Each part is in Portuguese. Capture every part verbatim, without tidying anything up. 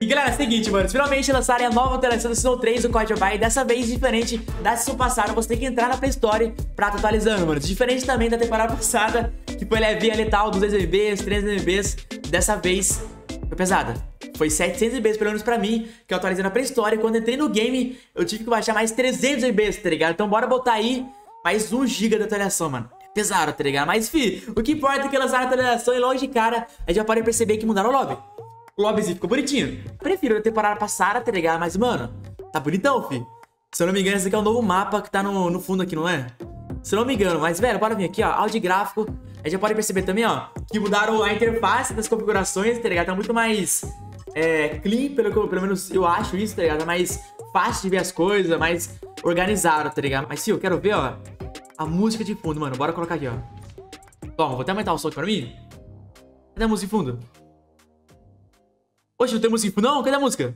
E galera, é o seguinte, mano, finalmente lançarem a nova atualização do Season três do C O D Mobile. Dessa vez, diferente da Season passada, você tem que entrar na Play Store pra tá atualizando, mano. Diferente também da temporada passada, que foi levinha letal, duzentos megabytes, trezentos megabytes. Dessa vez, foi pesada. Foi setecentos megabytes, pelo menos pra mim, que eu atualizei na Play Store. E quando entrei no game, eu tive que baixar mais trezentos megabytes, tá ligado? Então bora botar aí mais um giga de atualização, mano. Pesado, tá ligado? Mas, fi, o que importa é que lançaram a atualização e logo de cara, a gente já pode perceber que mudaram o lobby. O lobbyzinho ficou bonitinho. Prefiro da temporada passada, tá ligado? Mas, mano, tá bonitão, fi. Se eu não me engano, esse aqui é o novo mapa que tá no, no fundo aqui, não é? Se eu não me engano. Mas, velho, bora vir aqui, ó. Áudio gráfico. A gente já pode perceber também, ó, que mudaram a interface das configurações, tá ligado? Tá muito mais é, clean, pelo, que eu, pelo menos eu acho isso, tá ligado? Tá mais fácil de ver as coisas, mais organizado, tá ligado? Mas, sim, eu quero ver, ó, a música de fundo, mano. Bora colocar aqui, ó. Toma, vou até aumentar o som aqui pra mim. Cadê a música de fundo? Oxe, não tem música de fundo, não? Cadê a música?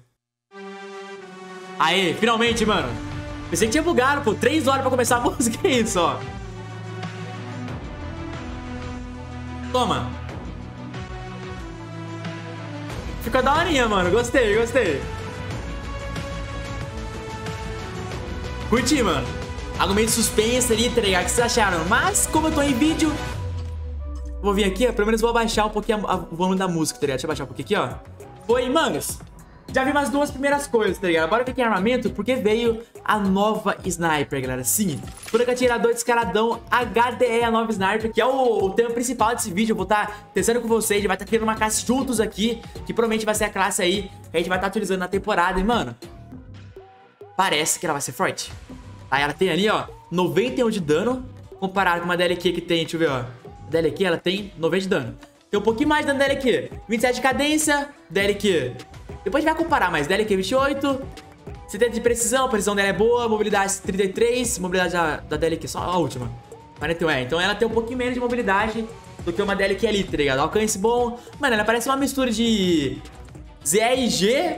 Aê, finalmente, mano. Pensei que tinha bugado, pô. Três horas pra começar a música, é isso, ó. Toma. Ficou daorinha, mano. Gostei, gostei. Curti, mano. Algo meio de suspense ali, tá ligado? O que vocês acharam? Mas, como eu tô em vídeo, vou vir aqui, ó. Pelo menos vou abaixar um pouquinho o volume da música, tá ligado? Deixa eu abaixar um pouquinho aqui, ó. Foi, manos. Já vi umas duas primeiras coisas, tá ligado? Bora ver aqui em armamento, porque veio a nova Sniper, galera. Sim, Franca Atirador Descaradão H D E, a nova Sniper, que é o, o tema principal desse vídeo. Eu vou estar tá testando com vocês, a gente vai estar tá criando uma classe juntos aqui, que provavelmente vai ser a classe aí que a gente vai estar tá utilizando na temporada. E, mano, parece que ela vai ser forte. Aí ela tem ali, ó, noventa e um de dano, comparado com uma D L Q que tem, deixa eu ver, ó. A D L Q, ela tem noventa de dano. Tem um pouquinho mais de dano da D L Q. vinte e sete de cadência, D L Q. Depois a gente vai comparar mais. D L Q vinte e oito, setenta de precisão, precisão dela é boa, mobilidade trinta e três, mobilidade da, da D L Q, só a última. quarenta e um, é. Então ela tem um pouquinho menos de mobilidade do que uma D L Q ali, tá ligado? Alcance bom. Mano, ela parece uma mistura de Z R G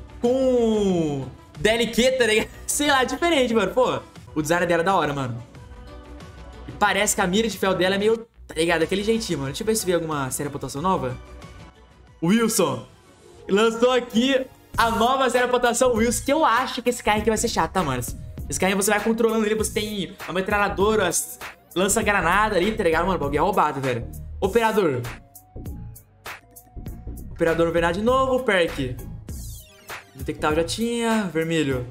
com D L Q, tá ligado? Sei lá, diferente, mano. Pô, o design dela é da hora, mano. E parece que a mira de fel dela é meio, tá ligado? Daquele jeitinho, mano. Deixa eu ver se vê alguma série de pontuação nova. Wilson lançou aqui a nova série de pontuação Wilson, que eu acho que esse carro aqui vai ser chato, tá, mano? Esse carro você vai controlando ele, você tem a metralhadora, lança granada ali, tá ligado, mano? O bagulho é roubado, velho. Operador. Operador não vem nada de novo, perk. Detectar já tinha, vermelho.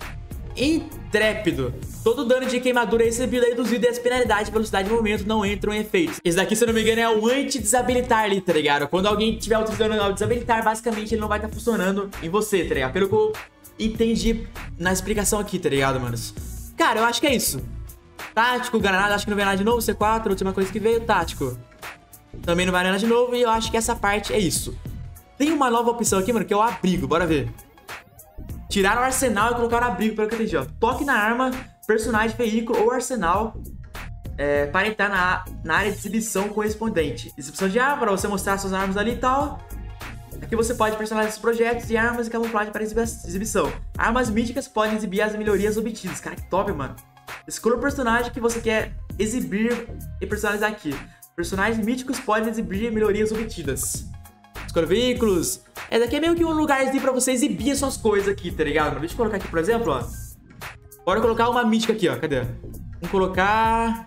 Intrépido. Todo dano de queimadura recebido é reduzido e as penalidades de velocidade de movimento não entram em efeitos. Esse daqui, se eu não me engano, é o anti-desabilitar ali, tá ligado? Quando alguém estiver utilizando o desabilitar, basicamente ele não vai estar tá funcionando em você, tá ligado? Pelo que eu entendi na explicação aqui, tá ligado, manos? Cara, eu acho que é isso. Tático, granada, acho que não vem nada de novo. C quatro, última coisa que veio, tático. Também não vai nada de novo e eu acho que essa parte é isso. Tem uma nova opção aqui, mano, que é o abrigo, bora ver. Tiraram o arsenal e colocaram abrigo, pelo que eu entendi, ó. Toque na arma, personagem, veículo ou arsenal é, para entrar na, na área de exibição correspondente. Exibição de arma, para você mostrar suas armas ali e tal. Aqui você pode personalizar os projetos e armas e camuflagem para exibição. Armas míticas podem exibir as melhorias obtidas. Cara, que top, mano. Escolha o personagem que você quer exibir e personalizar aqui. Personagens míticos podem exibir melhorias obtidas. Escolha veículos. É, daqui é meio que um lugarzinho pra você exibir as suas coisas aqui, tá ligado? Deixa eu colocar aqui, por exemplo, ó. Bora colocar uma mítica aqui, ó. Cadê? Vamos colocar...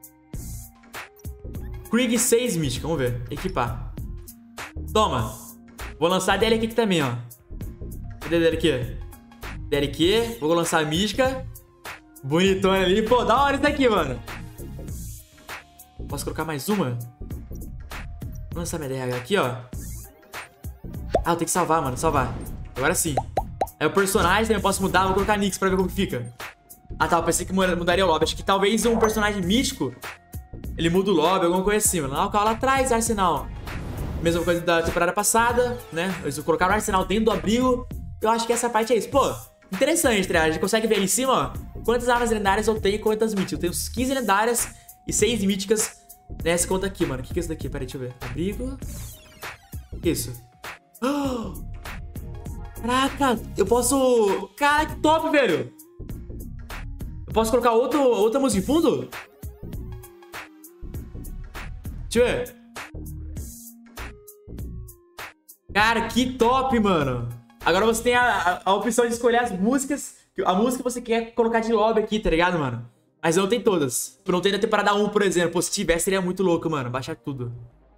Krieg seis mítica, vamos ver. Equipar. Toma. Vou lançar a D L Q aqui também, ó. Cadê a D L Q? D L Q. Vou lançar a mítica. Bonitona ali. Pô, da hora isso aqui, mano. Posso colocar mais uma? Vou lançar minha D R H aqui, ó. Ah, eu tenho que salvar, mano. Salvar. Agora sim. É o personagem, também eu posso mudar. Vou colocar Nix pra ver como que fica. Ah, tá. Eu pensei que mudaria o lobby. Acho que talvez um personagem místico ele muda o lobby, alguma coisa assim, mano. Ah, o carro lá atrás, arsenal. Mesma coisa da temporada passada, né? Eles colocaram o arsenal dentro do abrigo. Eu acho que essa parte é isso. Pô, interessante, tá? A gente consegue ver ali em cima, ó. Quantas armas lendárias eu tenho e quantas míticas. Eu tenho uns quinze lendárias e seis míticas nessa conta aqui, mano. O que que é isso daqui? Pera aí, deixa eu ver. Abrigo. O que é isso? Oh! Caraca, eu posso... Cara, que top, velho. Eu posso colocar outro, outra música de fundo? Deixa eu ver. Cara, que top, mano. Agora você tem a, a, a opção de escolher as músicas. A música que você quer colocar de lobby aqui, tá ligado, mano? Mas não tem todas. Não tem da temporada um, por exemplo. Pô, se tivesse, seria muito louco, mano. Baixar tudo.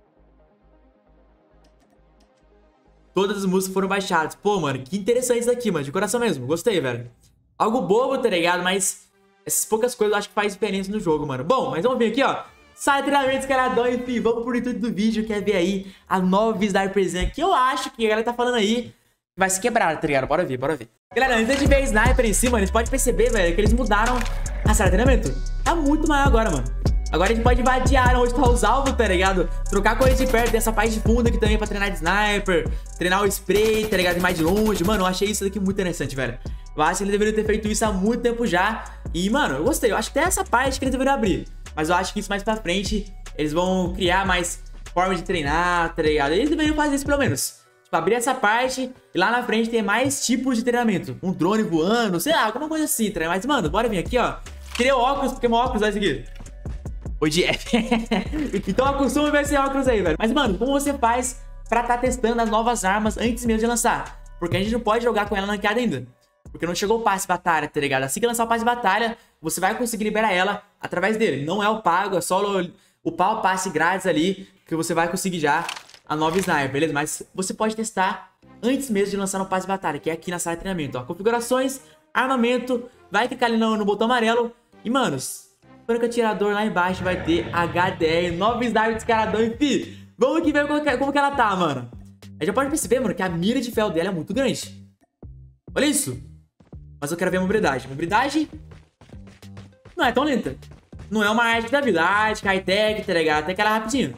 Todas as músicas foram baixadas. Pô, mano, que interessante isso aqui, mano. De coração mesmo. Gostei, velho. Algo bobo, tá ligado? Mas essas poucas coisas eu acho que faz diferença no jogo, mano. Bom, mas vamos ver aqui, ó. Sai treinamento escaladão, enfim. Vamos pro intuito do vídeo. Quer ver aí a nova Sniperzinha que eu acho que a galera tá falando aí vai se quebrar, tá ligado? Bora ver, bora ver. Galera, antes de ver a Sniper em si, mano, a gente pode perceber, velho, que eles mudaram a sala de treinamento. Tá muito maior agora, mano. Agora a gente pode invadir a área onde tá os alvos, tá ligado? Trocar coisa de perto dessa parte de fundo aqui também pra treinar de sniper, treinar o spray, tá ligado? De mais de longe. Mano, eu achei isso daqui muito interessante, velho. Eu acho que eles deveriam ter feito isso há muito tempo já. E, mano, eu gostei. Eu acho que até essa parte que eles deveriam abrir. Mas eu acho que isso mais pra frente, eles vão criar mais formas de treinar, tá ligado? Eles deveriam fazer isso pelo menos. Tipo, abrir essa parte e lá na frente tem mais tipos de treinamento. Um drone voando, sei lá, alguma coisa assim, tá ligado? Mas, mano, bora vir aqui, ó. Tirei o óculos, porque meu óculos vai seguir. Oi, Jeff. Então acostuma ver esse óculos aí, velho. Mas, mano, como você faz pra tá testando as novas armas antes mesmo de lançar? Porque a gente não pode jogar com ela ranqueada ainda. Porque não chegou o passe de batalha, tá ligado? Assim que lançar o passe de batalha, você vai conseguir liberar ela através dele. Não é o pago, é só upar o passe grátis ali, que você vai conseguir já a nova Sniper, beleza? Mas você pode testar antes mesmo de lançar no passe de batalha, que é aqui na sala de treinamento, ó. Configurações, armamento, vai clicar ali no, no botão amarelo. E, manos, franco atirador lá embaixo vai ter H D R, nova Sniper descaradão, enfim. Vamos aqui ver como que, como que ela tá, mano. A gente já pode perceber, mano, que a mira de ferro dela é muito grande. Olha isso. Mas eu quero ver a mobilidade. Mobilidade não é tão lenta. Não é uma arte da vida. Arte, high-tech, tá ligado? Até que ela é rapidinho.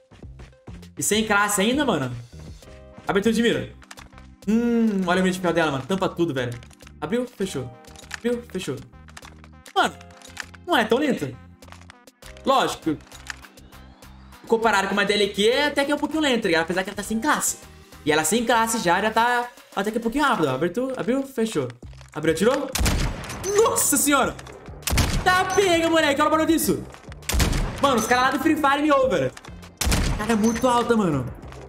E sem classe ainda, mano. Abertura de mira. Hum, olha a mira de ferro dela, mano. Tampa tudo, velho. Abriu, fechou. Abriu, fechou. Mano, não é tão lenta. Lógico. Comparado com uma D L Q, até que é um pouquinho lenta, tá ligado? Apesar que ela tá sem classe. E ela sem classe já, já tá até que um pouquinho rápido, ó. Abertura, abriu, fechou. Abriu, atirou. Nossa senhora. Tá pega, moleque. Olha o barulho disso. Mano, os caras lá do Free Fire me ouvem, velho. Cara, é muito alta, mano.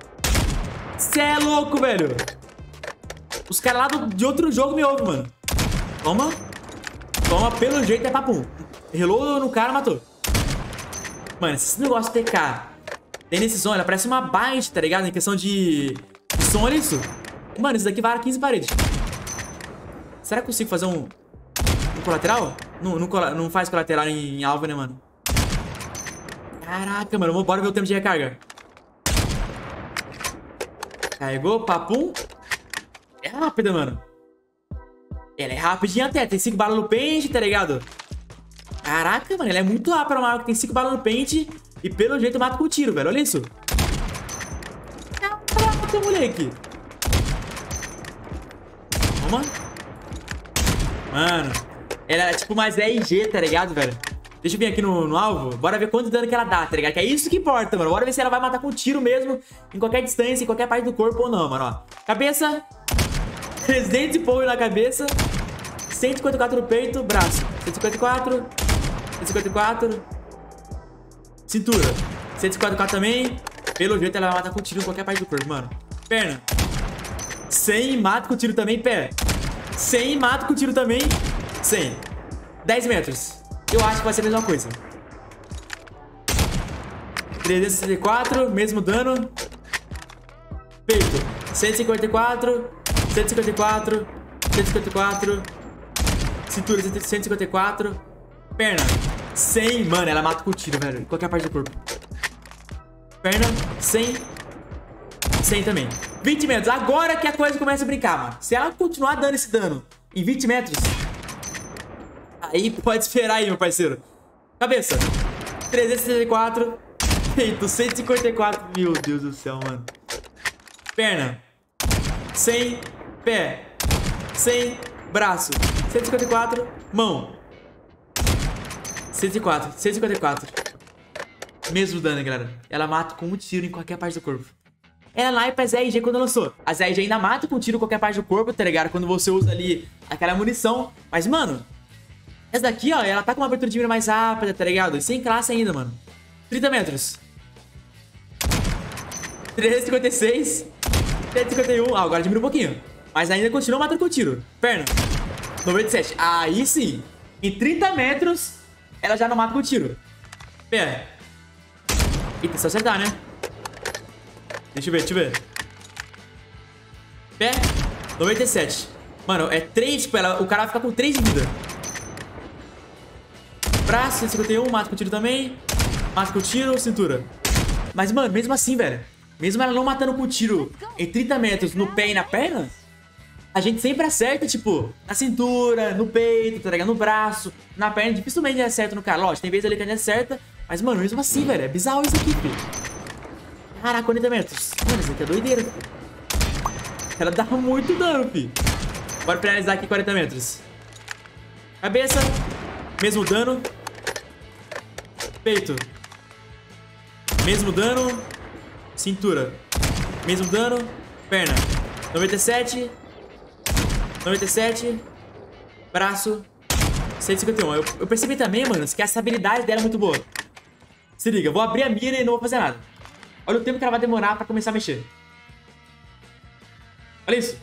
Cê é louco, velho. Os caras lá do, de outro jogo me ouvem, mano. Toma. Toma, pelo jeito é papum. Relou no cara, matou. Mano, esse negócio T K tem nesse som, ela parece uma bind, tá ligado? Em questão de, de som, olha isso. Mano, isso daqui vara quinze paredes. Será que eu consigo fazer um, um colateral? Não, não, não faz colateral em, em alvo, né, mano? Caraca, mano. Bora ver o tempo de recarga. Carregou, papum. É rápida, mano. Ela é rapidinha até. Tem cinco balas no pente, tá ligado? Caraca, mano. Ela é muito rápida, uma arma que tem cinco balas no pente. E pelo jeito mata com tiro, velho. Olha isso. Caraca, moleque. Toma. Mano, ela é tipo mais R G, tá ligado, velho? Deixa eu vir aqui no, no alvo. Bora ver quanto dano que ela dá, tá ligado? Que é isso que importa, mano. Bora ver se ela vai matar com tiro mesmo, em qualquer distância, em qualquer parte do corpo ou não, mano, ó. Cabeça. trezentos e pouco na cabeça. cento e cinquenta e quatro no peito. Braço. cento e cinquenta e quatro. cento e cinquenta e quatro. Cintura. cento e cinquenta e quatro também. Pelo jeito ela vai matar com tiro em qualquer parte do corpo, mano. Perna. cem, mata com tiro também, pé. cem, mata com tiro também. cem. dez metros. Eu acho que vai ser a mesma coisa. trezentos e sessenta e quatro, mesmo dano. Peito. cento e cinquenta e quatro. cento e cinquenta e quatro. cento e cinquenta e quatro. Cintura, cento e cinquenta e quatro. Perna. cem. Mano, ela mata com tiro, velho. Em qualquer parte do corpo. Perna. cem. cem também. vinte metros. Agora que a coisa começa a brincar, mano. Se ela continuar dando esse dano em vinte metros, aí pode esperar aí, meu parceiro. Cabeça. trezentos e sessenta e quatro. Peito. cento e cinquenta e quatro. Meu Deus do céu, mano. Perna. cem. Pé. cem. Braço. cento e cinquenta e quatro. Mão. cento e quatro. cento e cinquenta e quatro. Mesmo dano, galera. Ela mata com um tiro em qualquer parte do corpo. Ela lá é pra Z R G quando lançou. A Z R G ainda mata com tiro em qualquer parte do corpo, tá ligado? Quando você usa ali aquela munição. Mas, mano, essa daqui, ó, ela tá com uma abertura de mira mais rápida, tá ligado? E sem classe ainda, mano. trinta metros. trezentos e cinquenta e seis. trezentos e cinquenta e um. Ah, agora diminui um pouquinho. Mas ainda continua matando com tiro. Perna. noventa e sete. Aí sim. Em trinta metros, ela já não mata com tiro. Pé. Eita, se acertar, né? Deixa eu ver, deixa eu ver. Pé. noventa e sete. Mano, é três, tipo, ela, o cara vai ficar com três de vida. Braço, cento e cinquenta e um, mata com tiro também. Mata com tiro, cintura. Mas, mano, mesmo assim, velho, mesmo ela não matando com tiro em trinta metros no pé e na perna, a gente sempre acerta, tipo, na cintura, no peito, tá ligado? No braço, na perna, dificilmente acerta no cara. Lógico, tem vezes ali que a gente acerta, mas, mano, mesmo assim, velho, é bizarro isso aqui, filho. Caraca, quarenta metros. Mano, isso aqui é doideira, filho. Ela dá muito dano, filho. Bora finalizar aqui quarenta metros. Cabeça, mesmo dano. Peito, mesmo dano. Cintura, mesmo dano. Perna, noventa e sete. noventa e sete. Braço, cento e cinquenta e um. Eu, eu percebi também, mano, que essa habilidade dela é muito boa. Se liga, eu vou abrir a mira e não vou fazer nada. Olha o tempo que ela vai demorar pra começar a mexer. Olha isso.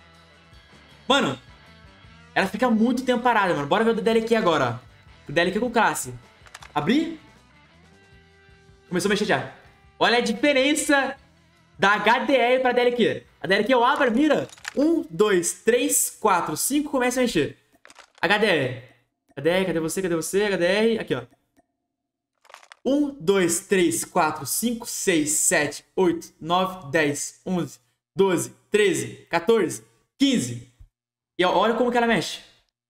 Mano, ela fica muito tempo parada, mano. Bora ver o do D L Q agora, ó. O D L Q com classe. Abrir. Começou a mexer já. Olha a diferença da H D R pra D L Q. A D L Q eu abro, mira. um, dois, três, quatro, cinco, começa a mexer. H D R. H D R, cadê você? Cadê você? H D R. Aqui, ó. um, dois, três, quatro, cinco, seis, sete, oito, nove, dez, onze, doze, treze, quatorze, quinze. E ó, olha como que ela mexe.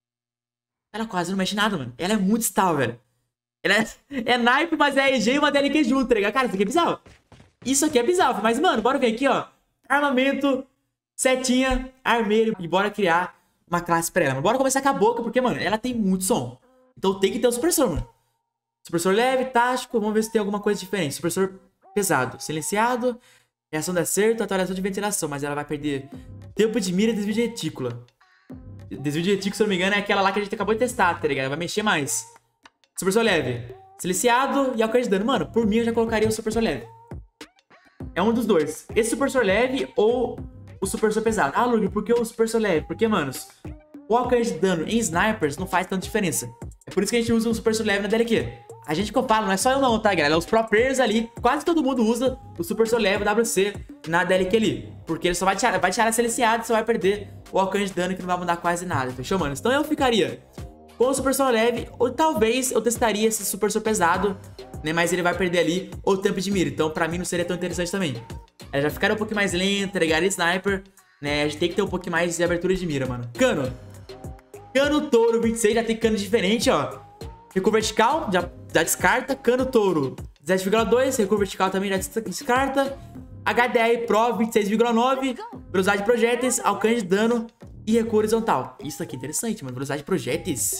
Ela quase não mexe nada, mano. Ela é muito estável, velho. Ela é, é naipe, mas é E G e uma D L Q junto, tá ligado? Cara, isso aqui é bizarro. Isso aqui é bizarro. Mas, mano, bora ver aqui, ó. Armamento, setinha, armeiro. E bora criar uma classe pra ela. Mas bora começar com a boca, porque, mano, ela tem muito som. Então tem que ter o supressor, mano. Supressor leve, tático. Vamos ver se tem alguma coisa diferente. Supressor pesado. Silenciado. Reação de acerto, atualização de ventilação. Mas ela vai perder tempo de mira e desvio de retícula. Desvio de retícula, se eu não me engano, é aquela lá que a gente acabou de testar, tá ligado? Vai mexer mais. Supressor leve. Silenciado e alcance de dano. Mano, por mim eu já colocaria o supressor leve. É um dos dois. Esse supressor leve ou o supressor pesado. Ah, Lug, por que o supressor leve? Porque, manos, o alcance de dano em snipers não faz tanta diferença. É por isso que a gente usa o supressor leve na D L Q. A gente que eu falo, não é só eu não, tá, galera? É os pro players ali, quase todo mundo usa o supressor leve W C na D L Q ali. Porque ele só vai tirar, vai tirar silenciado e só vai perder o alcance de dano que não vai mudar quase nada. Fechou, mano? Então eu ficaria com o supressor leve, ou talvez eu testaria esse supressor pesado, né? Mas ele vai perder ali o tempo de mira. Então pra mim não seria tão interessante também. Ela já ficaria um pouquinho mais lenta, ligaria sniper, né? A gente tem que ter um pouquinho mais de abertura de mira, mano. Cano. Cano touro vinte e seis, já tem cano diferente, ó. Recuo vertical, já, já descarta. Cano touro dezessete vírgula dois, recuo vertical também já descarta. H D R Pro vinte e seis vírgula nove, velocidade de projéteis, alcance de dano e recuo horizontal. Isso aqui é interessante, mano. Velocidade de projéteis.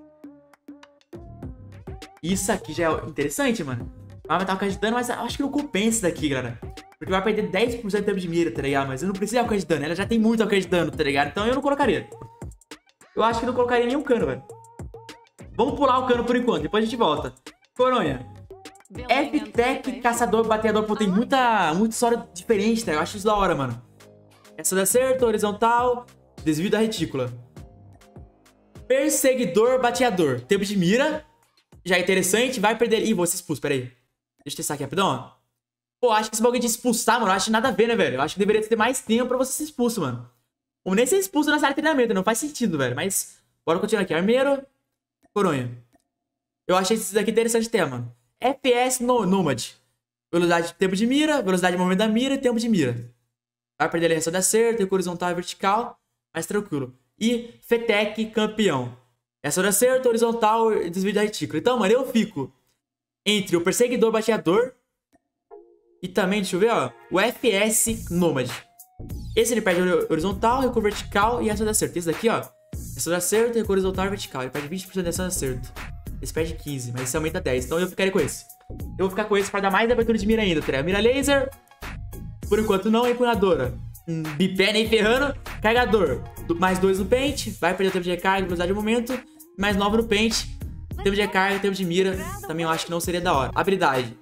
Isso aqui já é interessante, mano. Vai aumentar o alcance de dano, mas eu acho que não compensa isso daqui, galera. Porque vai perder dez por cento do tempo de mira, tá ligado? Mas eu não preciso de alcance de dano. Ela já tem muito alcance de dano, tá ligado? Então eu não colocaria. Eu acho que não colocaria nenhum cano, velho. Vamos pular o cano por enquanto, depois a gente volta. Coronha. F-Tech, caçador, bateador. Pô, tem muita, muita história diferente, tá? Eu acho isso da hora, mano. Essa de acerto, horizontal, desvio da retícula. Perseguidor, bateador. Tempo de mira. Já é interessante, vai perder... Ih, vou ser expulso, pera aí. Deixa eu testar aqui rapidão, ó. Pô, acho que esse bagulho de expulsar, mano, eu acho nada a ver, né, velho? Eu acho que deveria ter mais tempo pra você ser expulso, mano. Ou nem ser expulso na sala de treinamento, não faz sentido, velho. Mas, bora continuar aqui. Armeiro, coronha. Eu achei isso daqui interessante ter, mano. F S no Nomad. Velocidade de tempo de mira, velocidade de movimento da mira e tempo de mira. Vai perder a reação de acerto, recuo horizontal e vertical, mais tranquilo. E F-Tech, campeão. Reação de acerto, horizontal e desvio da retícula. Então, mano, eu fico entre o perseguidor bateador e também, deixa eu ver, ó, o F S Nomad. Esse ele perde horizontal, recuo vertical e reação de acerto. Esse daqui, ó, reação de acerto, recuo horizontal e vertical. Ele perde vinte por cento de reação de acerto. Esse perde quinze, mas esse aumenta dez. Então eu ficaria com esse. Eu vou ficar com esse para dar mais abertura de mira ainda, tá? Mira laser. Por enquanto não, empunhadora. Hum, bipé nem ferrando. Carregador. Mais dois no pente. Vai perder o tempo de recarga, velocidade de momento. Mais nove no pente. Tempo de recarga, tempo de mira. Também eu acho que não seria da hora. Habilidade.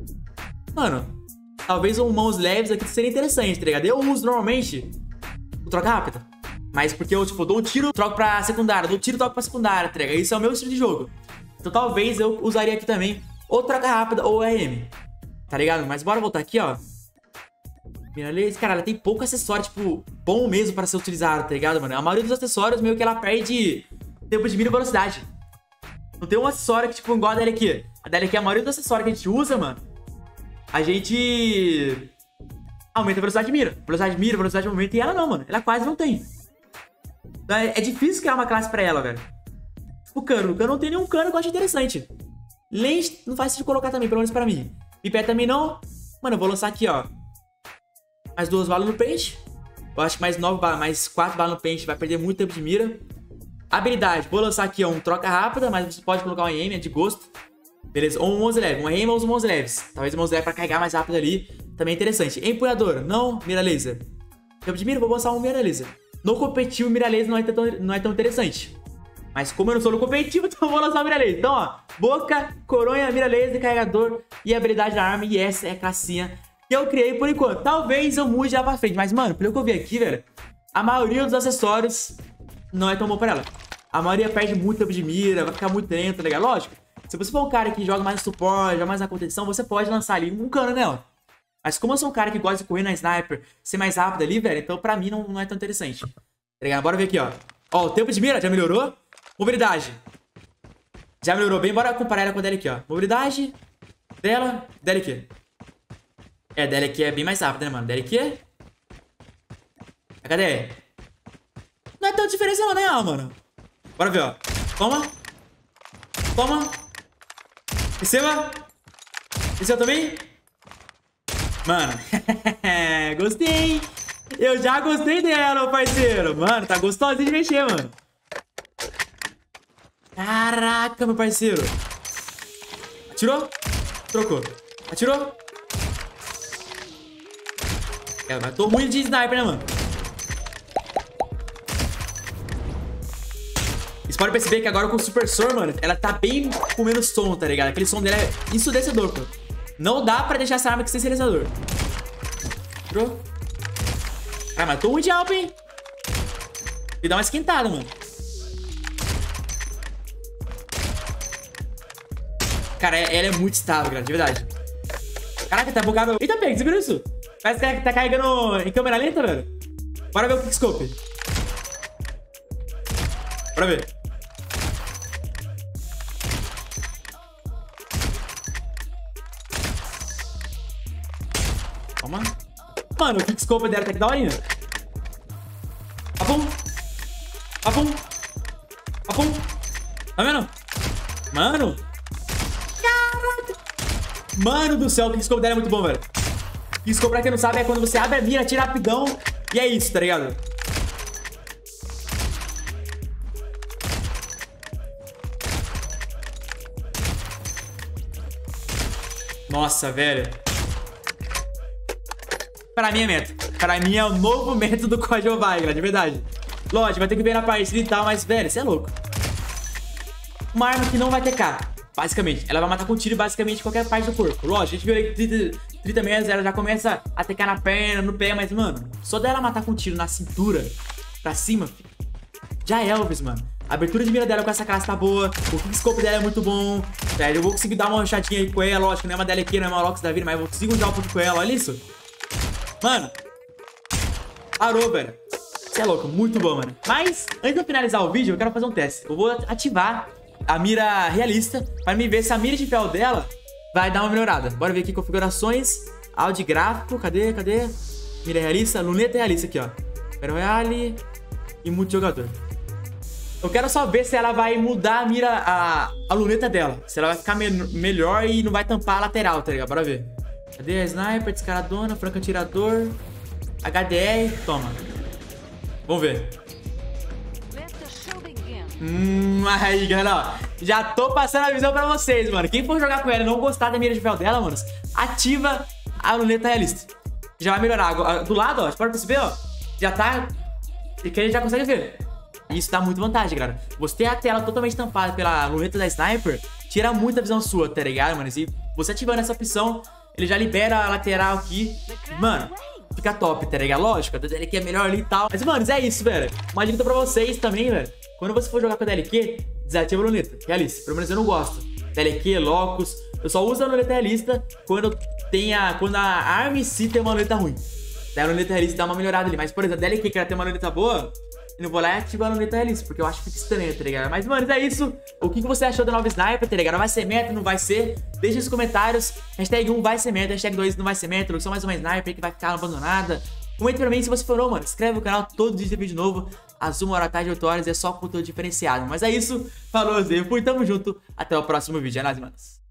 Mano, talvez um mãos leves aqui seria interessante, tá ligado? Eu uso normalmente o troca rápida. Mas porque eu, tipo, dou um tiro, troco pra secundária, dou um tiro, troco pra secundária, tá ligado? Isso é o meu estilo de jogo. Então talvez eu usaria aqui também ou troca rápida ou R M. Tá ligado? Mas bora voltar aqui, ó. Mira laser, cara, ela tem pouco acessório, tipo, bom mesmo pra ser utilizado, tá ligado, mano? A maioria dos acessórios meio que ela perde tempo de mira e velocidade. Não tem um acessório que, tipo, igual a dela aqui. A dela aqui, a maioria dos acessórios que a gente usa, mano, a gente aumenta a velocidade de mira. Velocidade de mira, velocidade de movimento. E ela não, mano. Ela quase não tem. Então é, é difícil criar uma classe pra ela, velho. O cano. O cano não tem nenhum cano que eu acho interessante. Lente não faz sentido colocar também, pelo menos pra mim. Pipé também não. Mano, eu vou lançar aqui, ó. Mais duas balas no pente. Eu acho que mais nove balas, mais quatro balas no pente vai perder muito tempo de mira. Habilidade. Vou lançar aqui, ó, um troca rápida, mas você pode colocar um E M, é de gosto. Beleza, ou um onze leve. Um E M ou uns onze leves. Talvez um onze leve pra carregar mais rápido ali. Também é interessante. Empunhador. Não, mira laser. Tempo de mira, vou lançar um mira laser. No competitivo, mira laser não é tão, não é tão interessante. Mas como eu não sou no competitivo, então eu vou lançar o mira laser. Então, ó, boca, coronha, mira laser, carregador e habilidade da arma. E essa é a classinha que eu criei por enquanto. Talvez eu mude lá pra frente. Mas, mano, pelo que eu vi aqui, velho, a maioria dos acessórios não é tão bom pra ela. A maioria perde muito tempo de mira, vai ficar muito lento, tá ligado? Lógico, se você for um cara que joga mais no suporte, joga mais na contenção, você pode lançar ali um cano nela. Mas como eu sou um cara que gosta de correr na sniper, ser mais rápido ali, velho, então pra mim não, não é tão interessante. Tá ligado? Bora ver aqui, ó. Ó, o tempo de mira já melhorou. Mobilidade. Já melhorou bem, bora comparar ela com a dela aqui, ó. Mobilidade dela, dela aqui. É, dela aqui é bem mais rápida, né, mano? Dela aqui. Cadê? Não é tão diferença não, né, mano? Bora ver, ó. Toma. Toma. Receba. Receba também. Mano. Gostei. Eu já gostei dela, parceiro. Mano, tá gostosinho de mexer, mano. Caraca, meu parceiro. Atirou? Trocou. Atirou? É, mas tô ruim de sniper, né, mano? Vocês podem perceber que agora com o Super Sor, mano, ela tá bem com menos som, tá ligado? Aquele som dela é ensurdecedor, pô. Não dá pra deixar essa arma aqui sem silenciador. Entrou? Ah, mas tô ruim de alp, hein? E dá uma esquentada, mano. Cara, ela é muito estável, cara, de verdade. Caraca, tá bugado. Eita, pega, você viu isso? Parece que tá carregando em câmera lenta, velho. Bora ver o quickscope. Bora ver. Calma. Mano, o quickscope dela tá aqui da horinha. Apum. Apum. Apum. Tá vendo? Mano. Caraca. Mano do céu, o quickscope dela é muito bom, velho. Quickscope, pra quem não sabe, é quando você abre a mira, tira rapidão. E é isso, tá ligado? Nossa, velho. Pra mim é meta. Pra mim é o novo método do Código Vigra, de verdade. Lógico, vai ter que ver na partida e tal, mas, velho, você é louco. Uma arma que não vai ter cara, basicamente. Ela vai matar com tiro basicamente qualquer parte do corpo. Lógico, a gente viu aí que trinta metros, ela já começa a tecar na perna, no pé, mas, mano, só dela matar com tiro na cintura, pra cima, filho, já é Elvis, mano. A abertura de mira dela com essa classe tá boa. O quickscope dela é muito bom. Velho, eu vou conseguir dar uma ranchadinha aí com ela. Lógico, não é uma dela aqui, não é uma Lox da vida, mas eu vou conseguir dar um pouco com ela. Olha isso. Mano. Parou, velho. Você é louco. Muito bom, mano. Mas, antes de eu finalizar o vídeo, eu quero fazer um teste. Eu vou ativar a mira realista pra me ver se a mira de fel dela vai dar uma melhorada. Bora ver aqui configurações. Áudio gráfico. Cadê? Cadê? Mira realista. Luneta realista aqui, ó. Battle Royale e multijogador. Eu quero só ver se ela vai mudar a mira, a, a luneta dela. Se ela vai ficar me melhor e não vai tampar a lateral, tá ligado? Bora ver. Cadê a sniper, descaradona, franco atirador, H D R, toma. Vamos ver. Hum, aí, galera, ó. Já tô passando a visão pra vocês, mano. Quem for jogar com ela e não gostar da mira de fel dela, mano, ativa a luneta realista. Já vai melhorar. Do lado, ó, você pode perceber, ó. Já tá... E que a gente já consegue ver. Isso dá muita vantagem, galera. Você ter a tela totalmente tampada pela luneta da sniper tira muita visão sua, tá ligado, mano? E você ativando essa opção, ele já libera a lateral aqui. Mano, fica top, tá ligado? Lógico, a D L Q é melhor ali e tal. Mas, mano, é isso, velho. Uma dica pra vocês também, velho. Quando você for jogar com a D L Q, desativa a luneta. Realista. Pelo menos eu não gosto. D L Q, Locus. Eu só uso a luneta realista quando tem a, quando a arma em si tem uma luneta ruim. Daí a luneta realista dá uma melhorada ali. Mas, por exemplo, a D L Q que ela tem uma luneta boa, eu não vou lá e ativar a luneta realista, porque eu acho que fica estranho, tá ligado? Mas, mano, é isso. O que você achou da nova sniper, tá ligado? Não vai ser meta, não vai ser? Deixa nos comentários. Hashtag um vai ser meta, hashtag dois não vai ser meta. Só mais uma sniper que vai ficar abandonada. Comenta pra mim se você for novo, mano. Inscreve no canal, todo dia tem vídeo novo. Às uma hora da tarde, oito horas, é só conteúdo diferenciado. Mas é isso. Falou, Zé. Fui, tamo junto. Até o próximo vídeo. É nóis, manos.